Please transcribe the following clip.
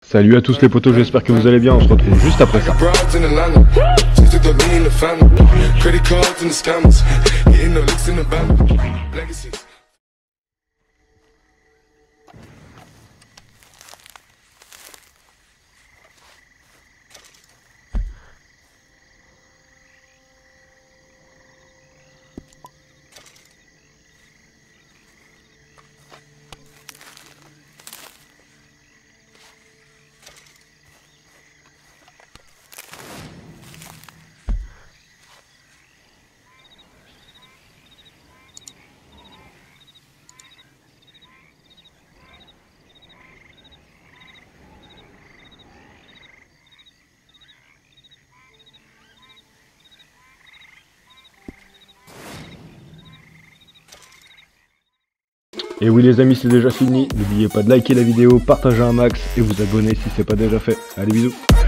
Salut à tous les potos, j'espère que vous allez bien, on se retrouve juste après ça. Et oui les amis, c'est déjà fini, n'oubliez pas de liker la vidéo, partager un max et vous abonner si c'est pas déjà fait. Allez, bisous.